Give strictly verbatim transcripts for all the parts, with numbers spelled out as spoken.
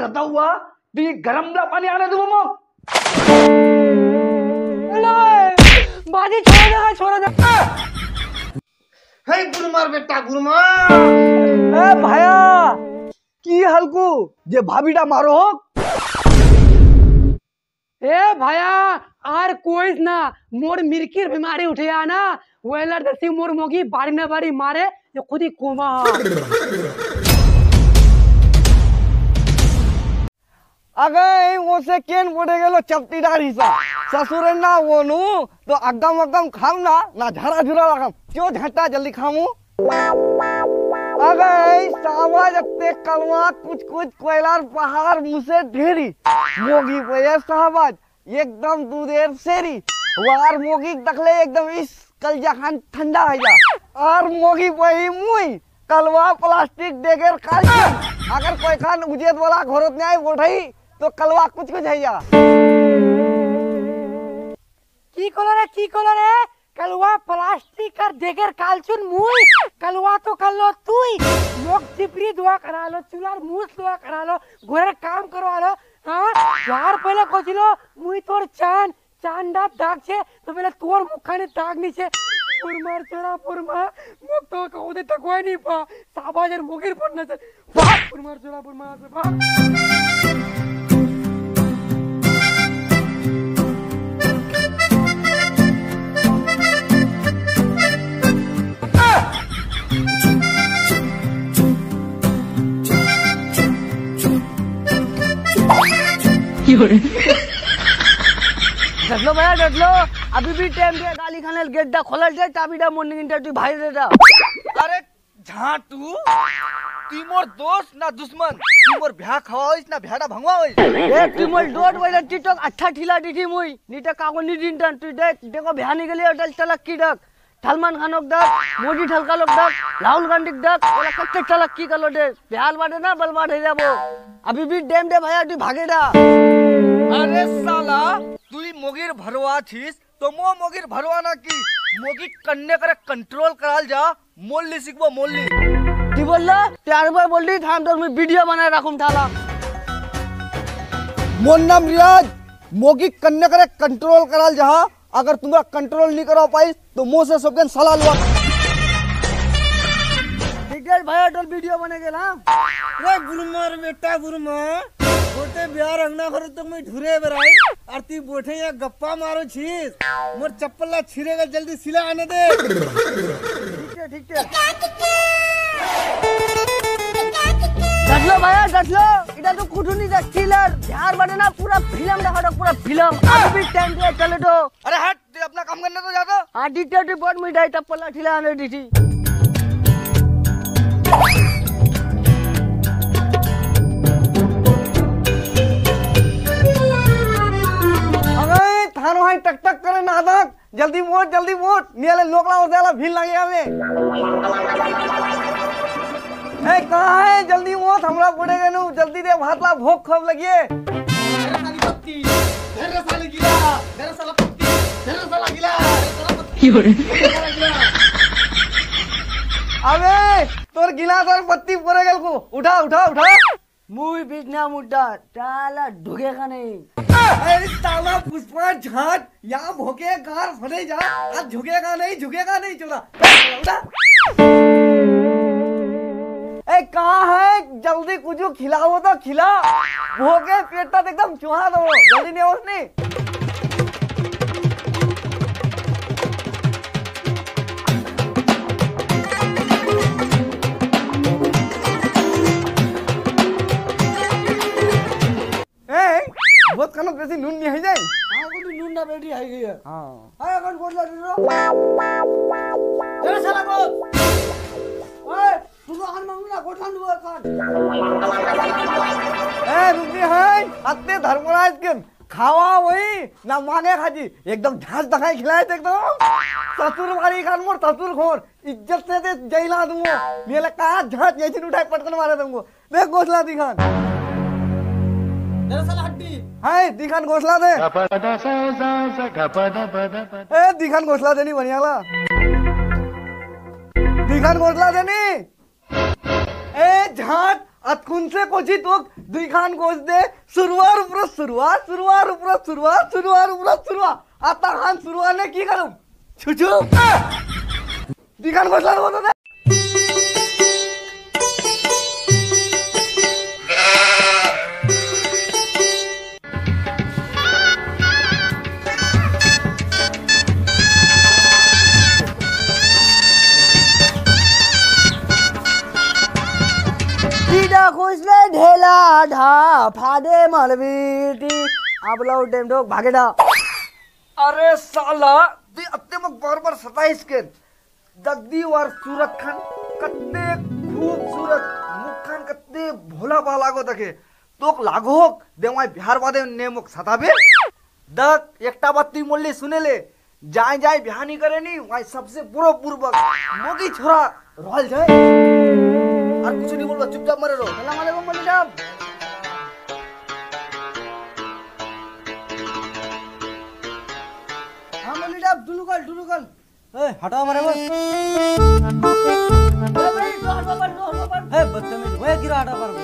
रहता हुआ भी गरम ला पानी आने दो मो बाजी छोड़ दे छोड़ दे हे गुरमार बेटा गुरमार ए भाया की हलकू जे भाभीटा मारो हो ए भाया आर कोई ना मोर मिर्कीर बीमारी उठे ना वेलर दसी मोर मोगी बारी ना बारी मारे ये खुद ही कोमा अगे वो से केन बोले गेलो चपटी डारी सा ससुर ना वो नु तो अगम अगम खाम ना ना झरा झुरा लगाम क्यों झटा जल्दी खामू अगे सावाज अपने कलवा कुछ कुछ कोयलार पहाड़ मुझसे ढेरी मोगी पे साहबाज एकदम दूधेर सेरी वार मोगी दखले एकदम इस कल जहान ठंडा है जा और मोगी पे मुई कलवा प्लास्टिक डेगर काल्शियम अगर कोई खान उजेद वाला घोरत नहीं बोठाई तो कलवा कुछ कुछ है जा की कोला रे की कोला रे कलवा प्लास्टिक कर देगर कालचुन मुई कलवा तो कर लो तुई मोक चिपरी दुआ करा लो चुलार मूस दुआ करा लो गोरे काम करवा लो हां यार पहले कोचिलो मुई तोर चांद चांदा दाग छे तो पहले तोर मुखाने दाग नी छे पुरमार चोरा पुरमा मोक तो कोदे तकवाय नी पा साबाजर मोगीर पडना छे भाग पुरमार चोरा पुरमा से भाग डटलो भैया डटलो अभी भी टाइम दे गाली खाने गेट दा खोलल दे चाबी दा मॉर्निंग इंटरव्यू भाई दे दा अरे झाटू तू मोर दोस्त ना दुश्मन तू मोर भ्या खवाइस ना भ्याडा भंगवा होइस ए तू मोर डोट वइला टिकटॉक अच्छा ठिला दिठी मुई नीटा कागो नी दिनटन तू देख देखो भ्या निकले अटल चलक की डक सलमान खानक डक मोदी ठलका लोग डक राहुल गांधी डक ओला कत्ते चलक की कलो दे भ्याल बाडे ना बलबाड हे जाबो अभी भी डेम दे भैया तू भागेडा अरे साला तू मोगीर भरवा थीस तो मो मोगीर भरवा ना की मोगी कन्ने करे कंट्रोल कराल जा मोल्ली सिखबो मोल्ली की बोलला प्यार में बोल दी थाम तो मैं वीडियो बना रखूं थाला मोर नाम रियाज मोगी कन्ने करे कंट्रोल कराल जा अगर तुमरा कंट्रोल नहीं करा पाई तो मुंह से सबके सलाह लुआ डिटेल भैया टोल वीडियो बने गेल हां रे गुरुमार बेटा गुरुमार बोटे बिहार अंगना घर तो मैं ढुरे बराई आरती बोठे या गप्पा मारो छीस मोर चप्पल छिरेगा जल्दी सिला आने दे ठीक है ठीक है डटलो भैया डटलो इधर तो कुछ नहीं देख थ्रिलर बिहार बने ना पूरा फिल्म देखा पूरा फिल्म अभी भी टाइम पे चले तो अरे हट अपना काम करने तो जाता हां डिटेल रिपोर्ट में डाई चप्पल ठिला आने दी थी थानो हाई टक टक करे नादक जल्दी मोट जल्दी मोट नियाले लोकला हो जाला भीड़ लगे हमें ए कहां है जल्दी मोट हमरा पड़ेगा नु जल्दी दे भातला भूख खूब लगिए मेरे साली पत्ती मेरे साली गिला मेरे साला पत्ती मेरे साला गिला मेरे साला पत्ती अबे तोर गिला तोर पत्ती पड़े गेल को उठा उठा उठा मुई बिजना मुड्डा ताला ढुकेगा नहीं अरे साला पुष्पा झाट यहाँ भोके कार फटे जा आज झुकेगा नहीं झुकेगा नहीं चला उठा ए कहाँ है जल्दी कुछ खिलाओ तो खिला भोके पेटा एकदम चुहा दो जल्दी नहीं उसने बहुत खाना वैसे नून नहीं है जाए हां को नून ना बेटी है गई है हां हां अकाउंट कोड ला दे तेरे साला को ओए तू तो अकाउंट मांगू ना कोड ला दो अकाउंट ए रुकी है अत्ते धर्मराज के खावा वही ना मांगे खाजी एकदम झांस दखाई खिलाए एकदम ससुर वाली खान मोर ससुर खोर इज्जत से दे जैला दूंगो मेला का झांस जैसे उठाए पटकन मारे दूंगो देख घोसला दिखान तेरे साला हड्डी हाय दिखान घोसला दे ए दिखान घोसला देनी बढ़ियाला दिखान घोसला देनी ए झाट अतकुन से कोची तो দুই খান কোচ দে শুরুয়ার উপর শুরুয়া শুরুয়ার উপর শুরুয়া শুরুয়ার উপর শুরুয়া আতা খান শুরুয়া নে কি করুম ছুছু দুই খান কোচ লাগবো তো খুঁজলে ঢেলা ঢা ফাদে মারবিটি आपला टेम ठोक भागेडा अरे साला ती अत्ते मग बरोबर सताईस के दगदी वर सूरत खान कत्ते खूबसूरत मुख खान कत्ते भोला बा लागो तके तोक लागो देवाय बिहार बादे ने मुख सताबे दक एकटा बात तुई मोल्ले सुनेले जाय जाय बिहानी करे नी वाई सबसे पूरो पूर्वक मोगी छोरा रहल जाए और कुछ नहीं बोलबा चुपचाप मरे रहो सलाम अलैकुम मौलवी साहब हां मौलवी साहब दुलुकल दुलुकल ए हटाओ मारे बस ए भाई डोर बाबर डोर बाबर ए बदतमीज ओए गिरा हटा पर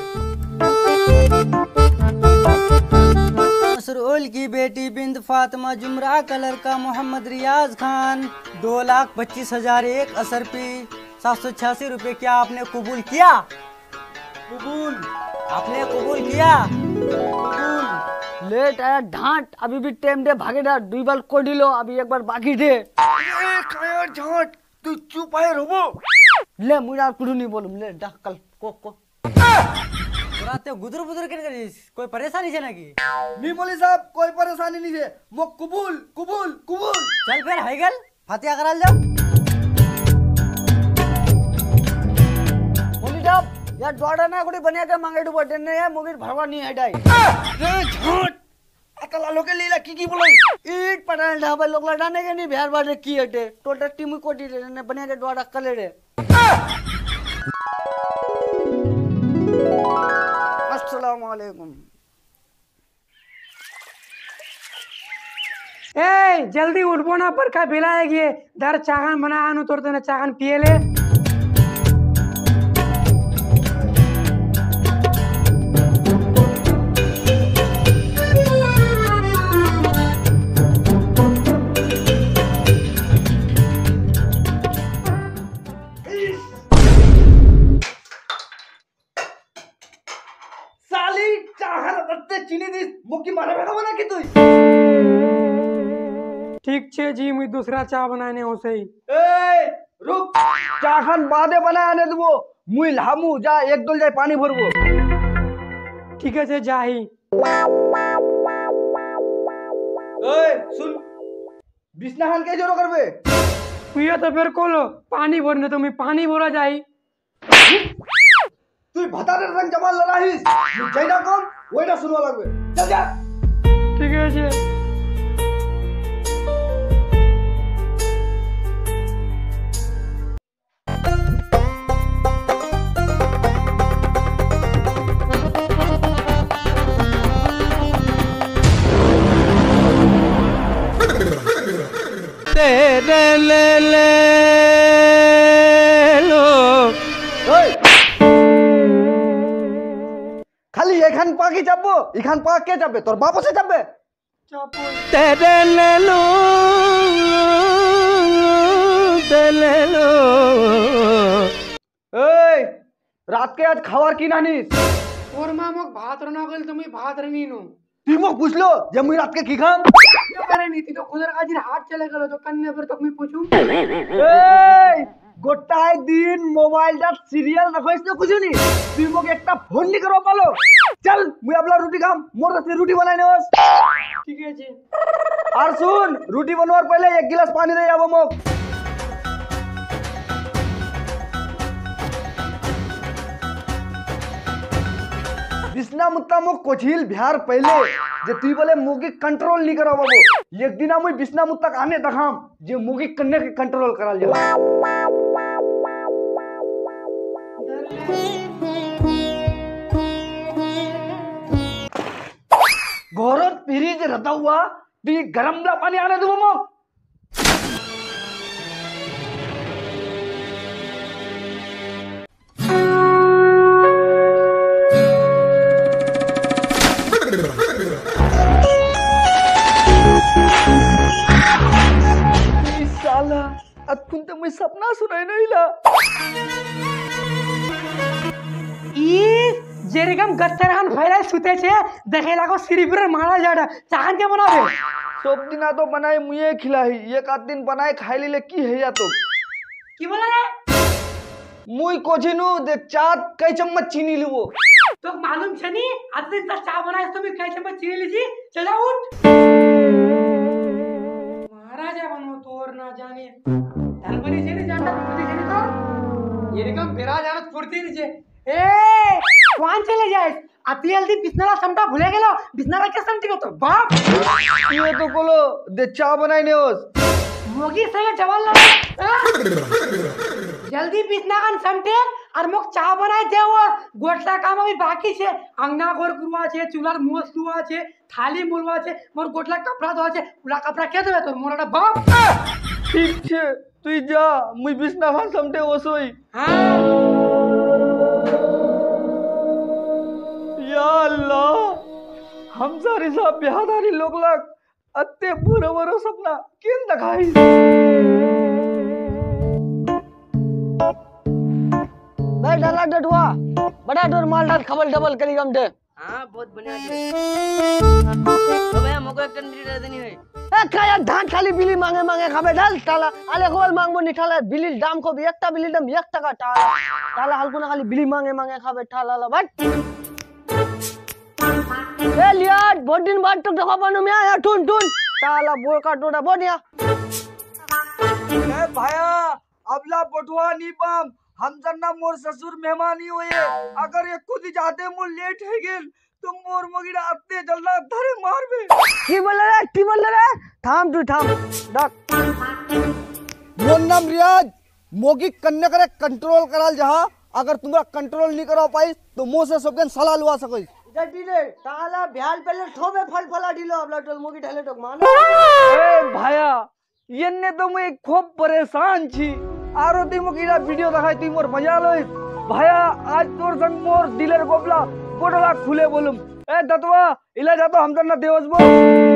मसरूल की बेटी बिंद फातिमा जुमरा कलर का मोहम्मद रियाज खान दो लाख पच्चीस हजार एक असर पे सात सौ छियासी रुपए क्या आपने कबूल किया? कबूल आपने कबूल किया? कबूल लेट आया ढांट अभी भी टाइम दे भागे डा दुई बार कोडी लो अभी एक बार बाकी दे ए खाया झाट तू चुप आए रोबो ले मुझे कुछ नहीं बोलूं ले डा कल को को राते गुदर बुदर के करिस कोई परेशानी है ना की नहीं मौलवी साहब कोई परेशानी नहीं है मो कबूल कबूल कबूल चल फिर है गल फातिहा कराल जा यार डोड़ा ना कोड़ी बनिया के मांगे डू बटन ने यार मुगिर भरवा नहीं है डाई रे झट अकल आलो के लीला की की बोलाई ईट पटान ढाबा लोग लड़ाने के नहीं बिहार बारे की हटे टोटल टीम कोटी ने बनिया के डोड़ा कले रे अस्सलाम वालेकुम ए जल्दी उठबो ना पर का बिलाएगी दर चागन बना आनु तोर तने चागन पिए ले ठीक छे जी मुझे दूसरा चाय बनाने हो सही ए रुक चाखन बादे बनाने दबो मुई लामू जा एक डोल जाए पानी भरबो ठीक है से जाही ए सुन बिस्ना खान के जोरो करबे ये तो फिर कोलो पानी भरने तो मैं पानी भरा जाई तू भतारे रंग जमाल लड़ाईस जैना कम वैना सुनवा लागबे चल जा ठीक है जी तेरे ले ले लो खाली एखान पाकी चापबो इखान पाक के चापबे तोर बापो से चापबे चापो तेरे ले लो तेरे ले लो ए रात के आज खावार की नानिस और मामक भात रना गल तुम्ही भात रनी नो तुम मग पूछलो जब मुई रात के की खाम अरे नीति तो खुदर काजी हाथ चले गलो तो कन्ने पर तक मैं पूछूं ए गोटाय दिन मोबाइल दा सीरियल रखइस तो कुछ नहीं तुम मग एकटा फोन नहीं करो पालो चल मुई अपना रोटी खाम मोर से रोटी बनाने होस ठीक है जी और सुन रोटी बनवार पहले एक गिलास पानी दे आबो मग बिस्ना मुत्ता मो कोचिल बिहार पहले जे तुई बोले मुगी कंट्रोल नहीं करो बाबू एक दिन मुई बिस्ना मुत्ता आने दखाम जे मुगी कन्ने के कंट्रोल कराल जाला घोरत पीरी जे रहता हुआ ती गरम ला पानी आने दो मो अतकुन तो मैं सपना सुनाई नहीं ला ई जेरकम गत्तरहान फैलाय सुते छे देखे लागो सिरिपुर मारा जाडा चाहन के बनावे सब दिना तो बनाए मुझे खिलाई एक आध दिन बनाए खाई ले की है या तो की बोला रे मुई कोचिनु देख चाट कई चम्मच चीनी लिबो तो मालूम छे नी आज दिन तक चाय बनाए तो मैं कई चम्मच चीनी लीजी चल जा उठ महाराजा बनो तोर ना जाने धनबनी से नहीं जानता धनबनी से नहीं तो ये रकम बेरा जानत फुर्ती नीचे ए कौन चले जाए अति जल्दी बिस्नाला समटा भूले गेलो बिस्नाला के समटी को तो बाप ये तो बोलो दे चाय बनाई ने ओस मोगी से जवान ला जल्दी बिस्नाकान समटे और मोक चाय बनाई देवो गोटला काम अभी बाकी छे अंगना गोर कुरवा छे चूलार मोस दुआ छे थाली मोलवा छे मोर गोटला कपड़ा धोवा छे उला कपड़ा के देबे तोर मोरटा बाप ठीक छे तू जा मुई बिस्ना खान समटे ओसोई हां या अल्लाह हम सारी साहब बिहादारी लोग लग अत्ते बुरा बुरा सपना किन दिखाई भाई डाला डटवा बड़ा डोर माल डाल खबल डबल करी गम दे हाँ बहुत बढ़िया जी तो भैया मोको एक टन बिली दे देनी है ए काया धान खाली बिली मांगे मांगे खाबे डाल ताला आले खबल मांगबो नि ठाला बिली दाम को एकटा बिली दाम एक टका टाला ताला हलकुना खाली बिली मांगे मांगे खाबे ठाला ला बट ए लियाट बहुत दिन बाद तो दफा बनो में आया टुन टुन ताला बोर का टोड़ा बोनिया ए भाया अबला बटुआ नी बम हम जन्ना मोर ससुर मेहमानी होए अगर ये खुद जाते मो लेट है गेल तो मोर मगिड़ा अत्ते जल्दा धरे मारबे की बोल रे की बोल रे थाम तू थाम डक मोर नाम रियाज मोगी कन्या करे कंट्रोल कराल जहा अगर तुमरा कंट्रोल नहीं करा पाई तो मुंह से सबके सलाह लुआ सकोई जटी रे ताला भ्याल पहले ठोबे फल फला दिलो अबला टोल मोगी ढाले टोक मान ए भाया येने तो मैं खूब परेशान छी आरो ती मोकीरा वीडियो दिखाई ती मोर मजा लोई भाया आज तोर संग मोर दिलेर गोबला कोटला खुले बोलुम ए दतवा इला जातो हम तना देवस बो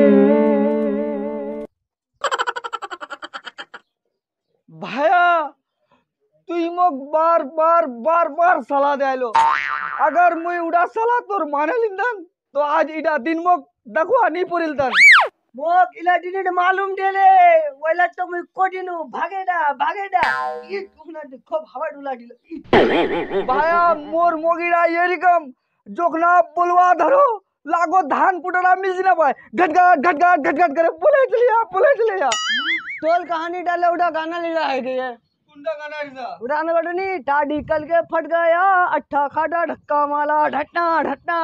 भाया तू मोक बार बार बार बार सलाह देलो अगर मुई उड़ा सलाह तोर माने लिंदन तो आज इडा दिन मोक दखवा नहीं पुरिलतन मोक इला दिने मालूम देले वैला तो मैं कोडिनु भागेडा भागेडा ई तुकना खूब हवा डुला दिलो भाया मोर मोगीरा ये रिकम जोखना बुलवा धरो लागो धान कुटरा मिस ना पाए घटघट घटघट घटघट करे बोले चलिया बोले चलिया टोल कहानी डाले उड़ा गाना ले रहा है ये कुंडा गाना इसा उड़ान गडनी टाडी कल के फट गया अट्ठा खाड़ा ढक्का माला ढटना ढटना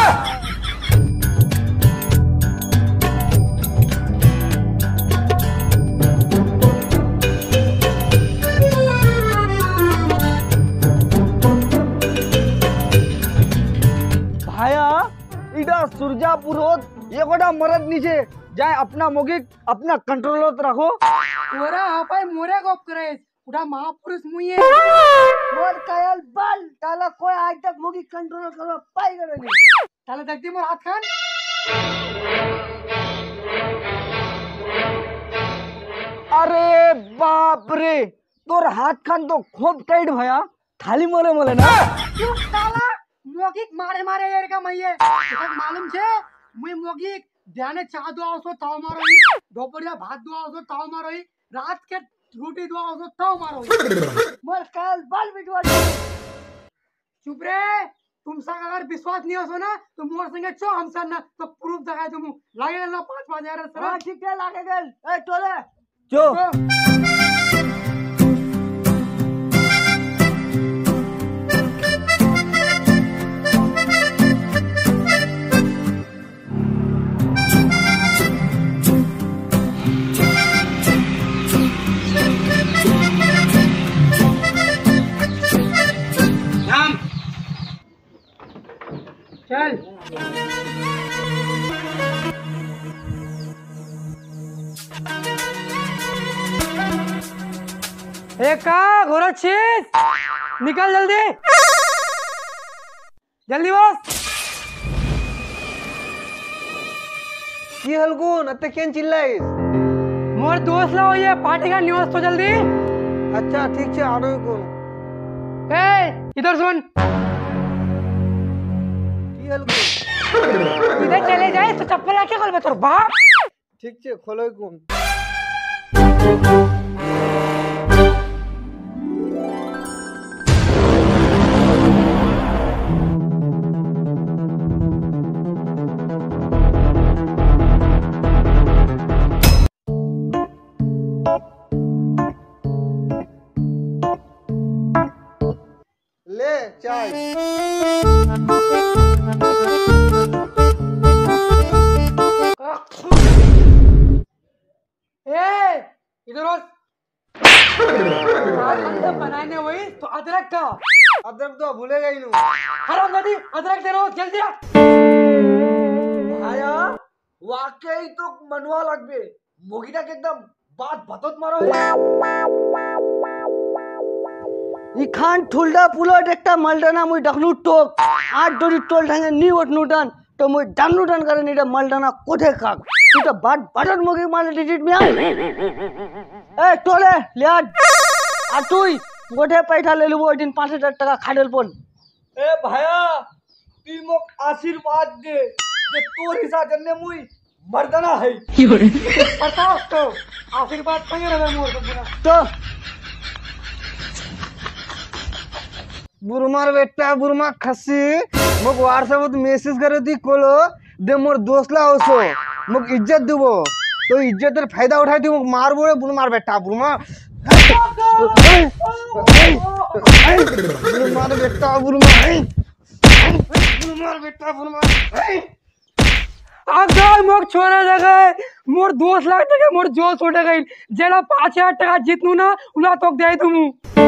भाया इडा सुरजापुर होत ये गोटा मरद नीचे जाए अपना मोगी अपना कंट्रोल होत रखो ओरा हापाय मोरे गोप करे उड़ा महापुरुष मुई मोर कायल बल ताला कोई आज तक मोगी कंट्रोल करो पाई गनी ताले देखती मोर हाथ खान अरे बाप रे तोर हाथ खान तो खूब टाइट भया थाली मोले मोले ना चुप साला मोगी मारे मारे यार का मइये तक मालूम छे मुई मोगी ध्याने चा दो आवसो ताव मारोई दोपहरिया भात दो आवसो ताव मारोई रात के रोटी दो आवसो ताव मारोई मोर कायल बल बिटवा चुप रे तुमसा अगर विश्वास नहीं हो ना तो मोर संगे चो हमसा ना तो प्रूफ दिखाए तुम लागे ना पांच पांच हजार सर हां ठीक है लागे गल ए टोले जो चल एक का गोरक्षित निकल जल्दी जल्दी बस की हलकुन अत्ते केन चिल्लाइस मोर दोस्त लाओ ये पार्टी का न्यूज़ तो जल्दी अच्छा ठीक है आरो कौन ए इधर सुन, की हल्को इधर चले जाए तो चप्पल आके खोल तोर बाप। ठीक है खोलो कौन ले चाय ए इधर आओ, अंदर बनाने वही तो अदरक का, अदरक तो भूलेगा ही नहीं हराम दादी अदरक दे रहा हूँ जल्दी आ। भाया वाकई तो मनवा लगबे मोगिना के एकदम बात बतत मारो है। ই খান ঠুলডা পুলট একটা মালডানা মুই ডাকনু টোক আট ডরি টোল ঢাঙে নি ওট নুটান তো মুই ডানু টান করে নিটা মালডানা কোঠে কাক তুই তো বাট বাটন মগি মাল ডিজিট মিয়া এ টোলে লিয়াট আর তুই কোঠে পয়সা ले লব ওইদিন পাঁচ হাজার টাকা খাডেল পন। এ ভায়া তুই মোক আশীর্বাদ দে যে তোর হিসাব জন্য মুই मर्दाना है बताओ तो आशीर्वाद कहीं रहे मोर को पूरा तो बुरमार बेटा बुरमा खसी मग व्हाट्सएप मैसेज करे दी कोलो दे मोर दोस्तला होसो मग इज्जत देबो तो इज्जतेर फायदा उठाई दी मग मारबो रे बुरमार बेटा बुरमा बुरमार बेटा बुरमा बुरमार बेटा बुरमा अगर मोक छोड़ा जगह मोर दोस्त लाख टका मोर जो छोड़ा गई जेड़ा पाँच हजार टका जीतनू ना उला तोक दे तुमु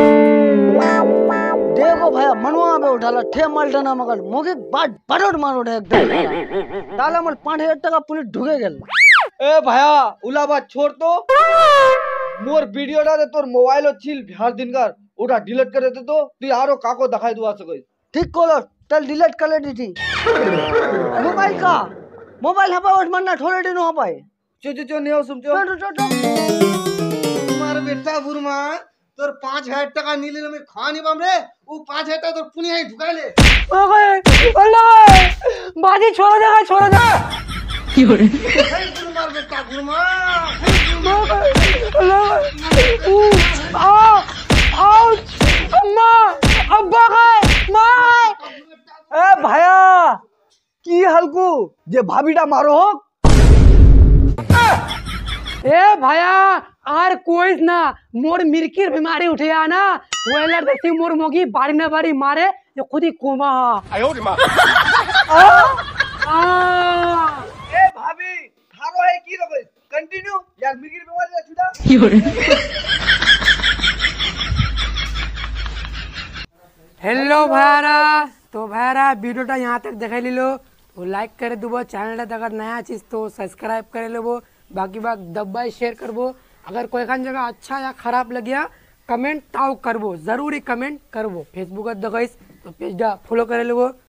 देखो भैया मनवा पे उठाला ठे मालटाना मगन मोगे बाट बड़ोड मारोड एकदम ताला मल पाँच हजार टका पुलिस ढुके गेल। ए भैया उला बात छोड़ तो मोर वीडियो डाले तोर मोबाइल छिल बिहार दिन कर उठा डिलीट कर देते तो तू आरो काको दिखाई दुआ सके ठीक कोलो चल डिलीट कर ले दी मोबाइल का मोबाइल हपा उठ मन्ना ठोले दिनो हपाए चो चो चो नेओ सुम चो चो चो बुरमार बेटा बुरमा तोर पाँच हजार टका नीले में खा नहीं बाम रे वो पाँच हजार टका तोर पुनी है ढुका ले ओए अल्लाह बाजी छोड़ा जगह छोड़ा जा हे बुरमार बेटा बुरमा अल्लाह आ आउच अम्मा अब्बा गए माय ए भैया की हल्कू जे भाभीटा मारो हो ए भैया आर कोई ना मोर मिर्कीर बीमारी उठे ना वेलर देखी मोर मोगी बारी ना बारी मारे जो खुद ही कोमा आयो रे मां ए भाभी थारो है की रबे कंटिन्यू यार मिर्कीर बीमारी छुटा हेलो भारा तो भारा वीडियोटा यहाँ तक देख लो तो लाइक कर देवो चैनल अगर नया चीज तो सब्सक्राइब कर लेबो बाकी बात दब्बाई शेयर करबो अगर कोई खान जगह अच्छा या खराब लगिया कमेंट ताऊ करबो जरूरी कमेंट करबो फेसबुक देखो तो पेज फॉलो कर लेबो।